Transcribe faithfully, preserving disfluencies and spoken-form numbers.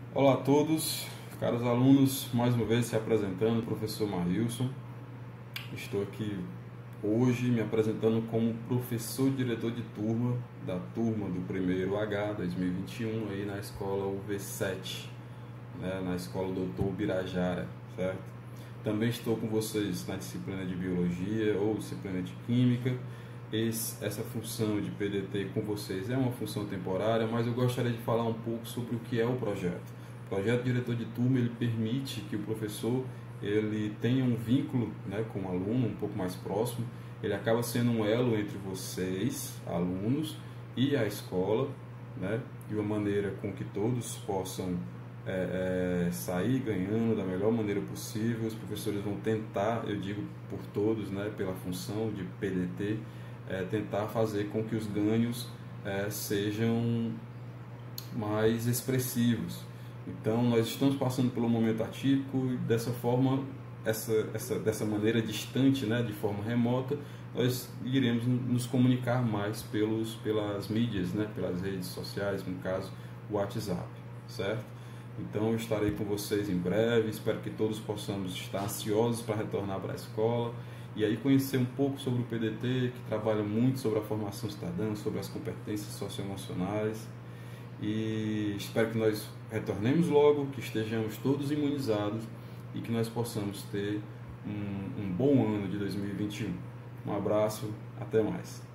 Olá a todos, caros alunos, mais uma vez se apresentando, professor Marilson. Estou aqui hoje me apresentando como professor diretor de turma da turma do primeiro H dois mil e vinte e um aí na escola U V sete, né, na escola doutor Birajara, certo? Também estou com vocês na disciplina de Biologia ou disciplina de Química. Esse, essa função de P D T com vocês é uma função temporária, mas eu gostaria de falar um pouco sobre o que é o projeto. O projeto diretor de turma ele permite que o professor ele tenha um vínculo, né, com o aluno um pouco mais próximo. Ele acaba sendo um elo entre vocês, alunos, e a escola, né, de uma maneira com que todos possam é, é, sair ganhando da melhor maneira possível. Os professores vão tentar, eu digo por todos, né, pela função de P D T, é, tentar fazer com que os ganhos é, sejam mais expressivos. Então, nós estamos passando pelo momento atípico e dessa forma, essa, essa, dessa maneira distante, né, de forma remota, nós iremos nos comunicar mais pelos, pelas mídias, né, pelas redes sociais, no caso, o WhatsApp, certo? Então, eu estarei com vocês em breve, espero que todos possamos estar ansiosos para retornar para a escola e aí conhecer um pouco sobre o P D T, que trabalha muito sobre a formação cidadã, sobre as competências socioemocionais. E espero que nós retornemos logo, que estejamos todos imunizados e que nós possamos ter um, um bom ano de dois mil e vinte e um. Um abraço, até mais.